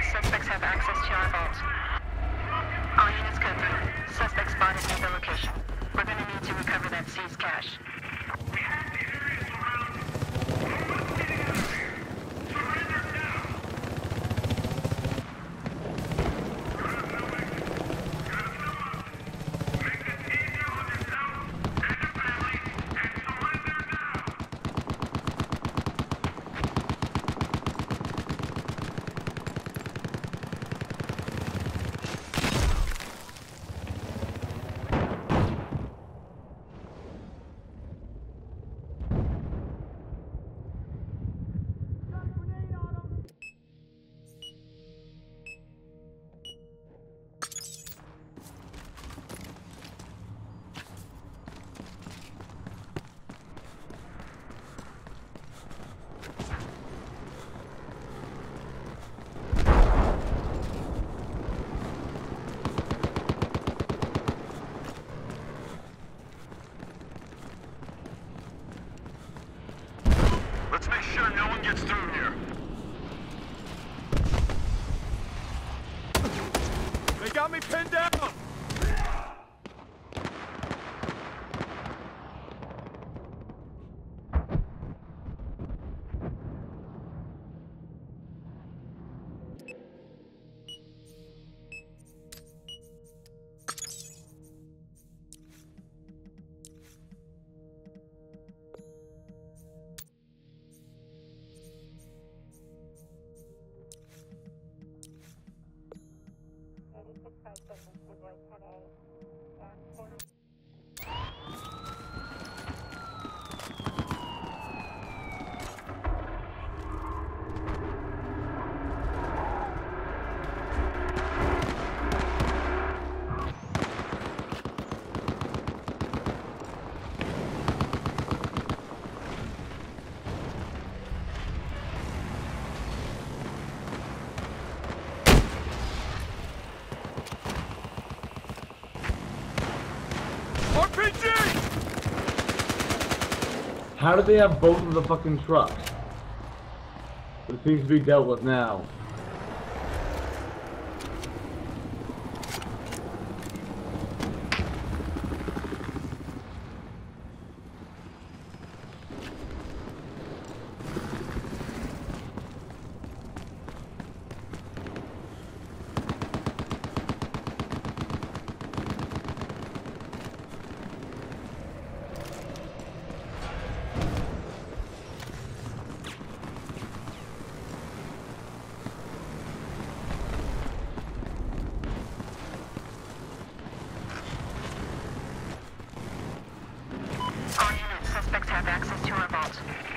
Suspects have access to our vault. All units code 3. Suspect spotted near the location. We're gonna need to recover that seized cash. Let's make sure no one gets through here. They got me pinned down! How did they have both of the fucking trucks? It seems to be dealt with now. Suspects have access to our vault.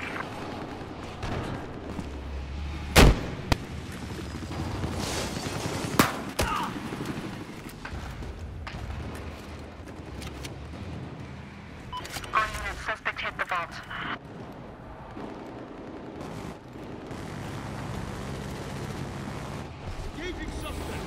All units, suspect hit the vault. Engaging suspect!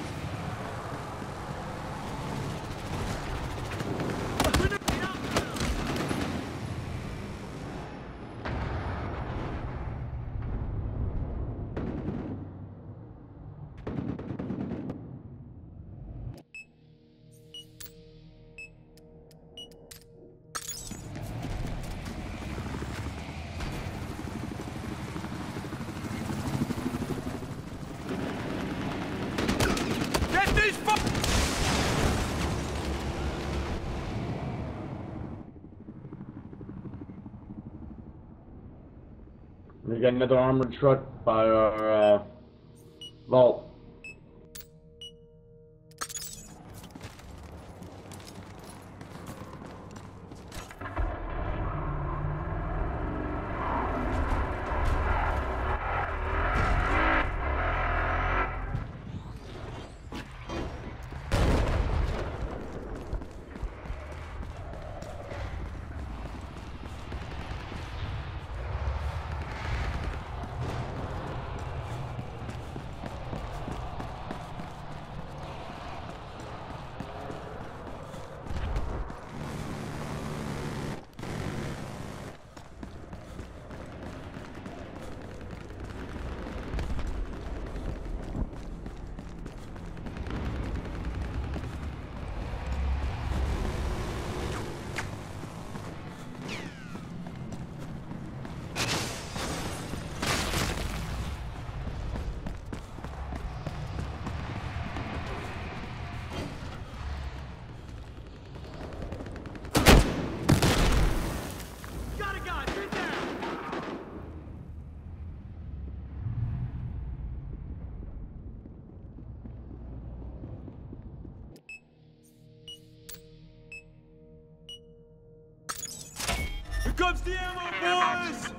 We got another armored truck by our vault. comes the ammo, boys!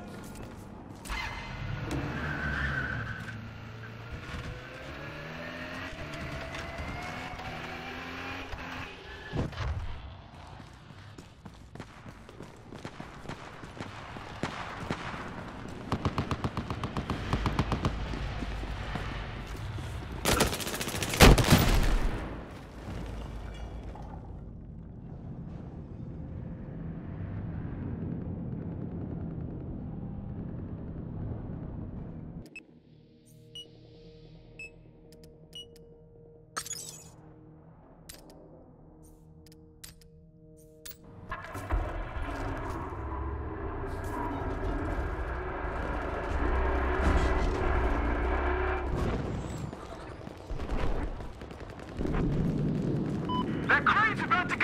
That crane's about to go!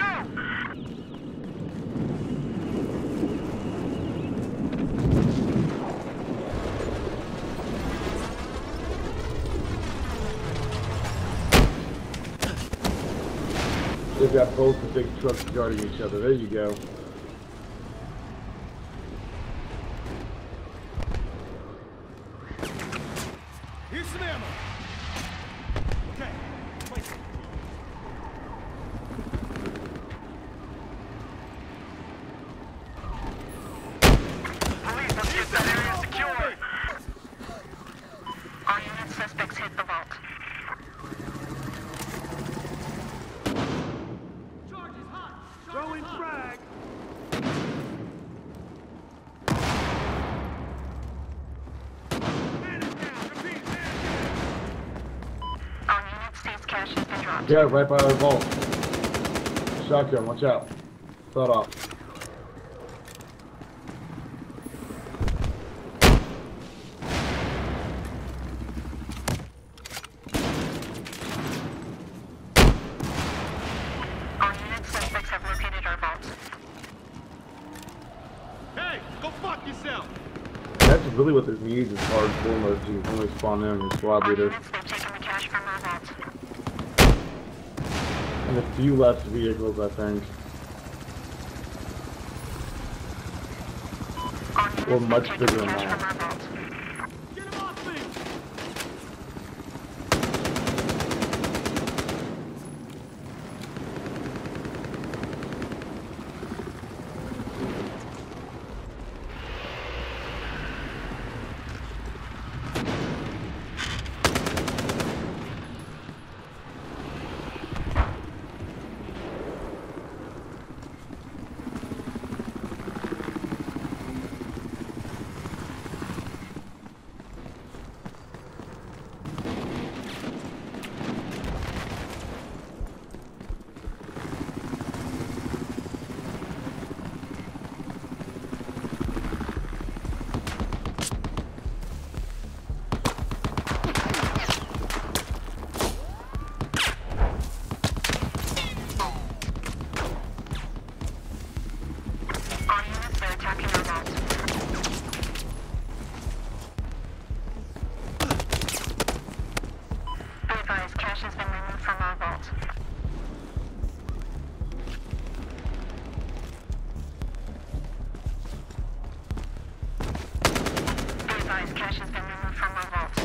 They've got both the big trucks guarding each other. There you go. Here's some ammo. Okay, place it. Police, let's get that area secure. All unit suspects hit the vault. Throwing frag. Man is down. Repeat, man. All unit states cash has been dropped. Yeah, right by our vault. Shotgun, watch out. Thought off. All unit suspects have located our vault. Hey, go fuck yourself. That's really what this needs is hard full mode to only spawn in your squad All leader. units, they've taken the cash from our vault. And a few less vehicles, I think. All units, Or they've much taken bigger the than cash that. from our vault. Get him off me. All units, they're attacking our vault. Be advised, cash has been removed from our vault. Be advised, cash has been removed from our vault.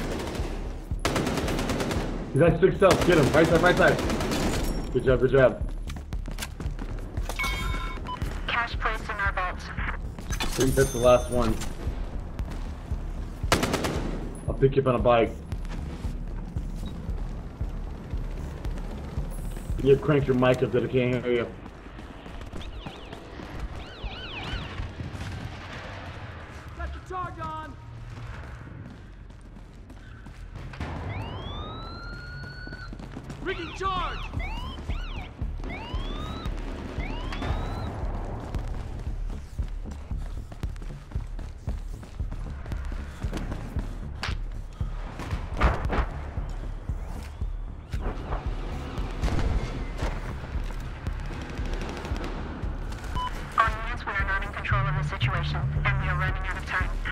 He's at 6 stealth. Get him. Right side, right side. Good job, good job. Cash placed in our vault. I think that's the last one. I'll pick you up on a bike. You crank your mic up that I can't hear you. Got the charge on. Rigging charge. All units, we are not in control of the situation, and we are running out of time.